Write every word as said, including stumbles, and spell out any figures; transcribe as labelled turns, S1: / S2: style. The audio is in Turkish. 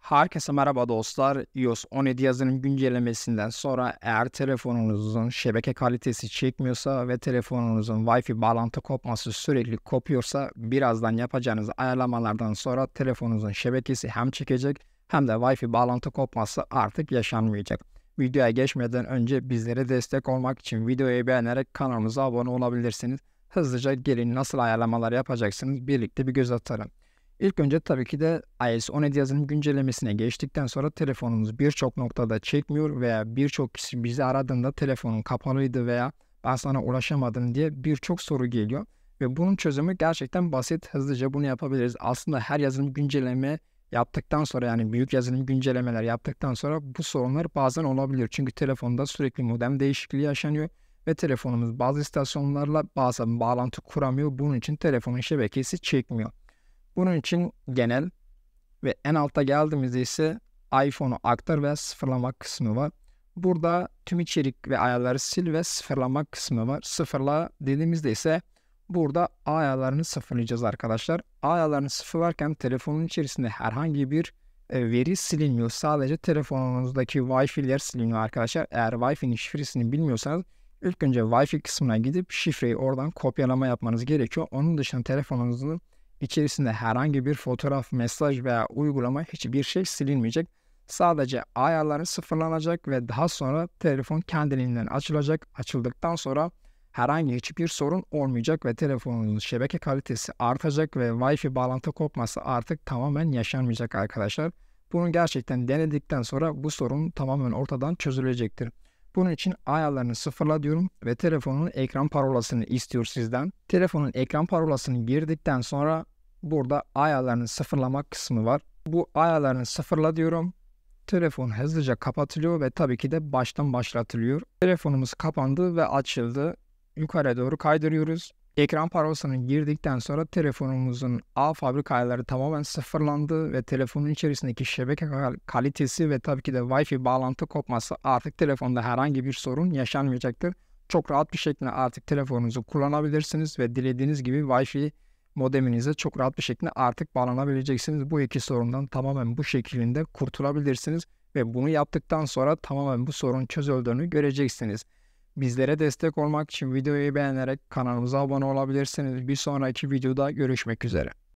S1: Herkese merhaba dostlar. iOS on yedi yazılım güncellemesinden sonra eğer telefonunuzun şebeke kalitesi çekmiyorsa ve telefonunuzun Wi-Fi bağlantı kopması sürekli kopuyorsa birazdan yapacağınız ayarlamalardan sonra telefonunuzun şebekesi hem çekecek hem de Wi-Fi bağlantı kopması artık yaşanmayacak. Videoya geçmeden önce bizlere destek olmak için videoyu beğenerek kanalımıza abone olabilirsiniz. Hızlıca gelin nasıl ayarlamalar yapacaksınız birlikte bir göz atalım. İlk önce tabii ki de iOS on yedi yazılım güncellemesine geçtikten sonra telefonumuz birçok noktada çekmiyor veya birçok kişi bizi aradığında telefonun kapalıydı veya ben sana ulaşamadım diye birçok soru geliyor. Ve bunun çözümü gerçekten basit, hızlıca bunu yapabiliriz. Aslında her yazılım güncelleme yaptıktan sonra yani büyük yazılım güncellemeler yaptıktan sonra bu sorunlar bazen olabiliyor. Çünkü telefonda sürekli modem değişikliği yaşanıyor ve telefonumuz bazı istasyonlarla bazen bağlantı kuramıyor. Bunun için telefonun şebekesi çekmiyor. Bunun için genel ve en altta geldiğimizde ise iPhone'u aktar ve sıfırlama kısmı var. Burada tüm içerik ve ayarları sil ve sıfırlama kısmı var. Sıfırla dediğimizde ise burada ayarlarını sıfırlayacağız arkadaşlar. Ayarlarını sıfırlarken telefonun içerisinde herhangi bir e, veri silinmiyor. Sadece telefonunuzdaki Wi-Fi'ler siliniyor arkadaşlar. Eğer Wi-Fi'nin şifresini bilmiyorsanız ilk önce Wi-Fi kısmına gidip şifreyi oradan kopyalama yapmanız gerekiyor. Onun dışında telefonunuzun İçerisinde herhangi bir fotoğraf, mesaj veya uygulama hiçbir şey silinmeyecek. Sadece ayarları sıfırlanacak ve daha sonra telefon kendiliğinden açılacak. Açıldıktan sonra herhangi hiçbir sorun olmayacak ve telefonunuzun şebeke kalitesi artacak ve Wi-Fi bağlantı kopması artık tamamen yaşanmayacak arkadaşlar. Bunu gerçekten denedikten sonra bu sorun tamamen ortadan çözülecektir. Bunun için ayarlarını sıfırla diyorum ve telefonun ekran parolasını istiyor sizden. Telefonun ekran parolasını girdikten sonra burada ayarlarını sıfırlama kısmı var. Bu ayarlarını sıfırla diyorum. Telefon hızlıca kapatılıyor ve tabii ki de baştan başlatılıyor. Telefonumuz kapandı ve açıldı. Yukarı doğru kaydırıyoruz. Ekran parolasını girdikten sonra telefonumuzun ağ fabrika ayarları tamamen sıfırlandı ve telefonun içerisindeki şebeke kalitesi ve tabii ki de Wi-Fi bağlantı kopması artık telefonda herhangi bir sorun yaşanmayacaktır. Çok rahat bir şekilde artık telefonunuzu kullanabilirsiniz ve dilediğiniz gibi Wi-Fi modeminize çok rahat bir şekilde artık bağlanabileceksiniz. Bu iki sorundan tamamen bu şekilde kurtulabilirsiniz ve bunu yaptıktan sonra tamamen bu sorun çözüldüğünü göreceksiniz. Bizlere destek olmak için videoyu beğenerek kanalımıza abone olabilirsiniz. Bir sonraki videoda görüşmek üzere.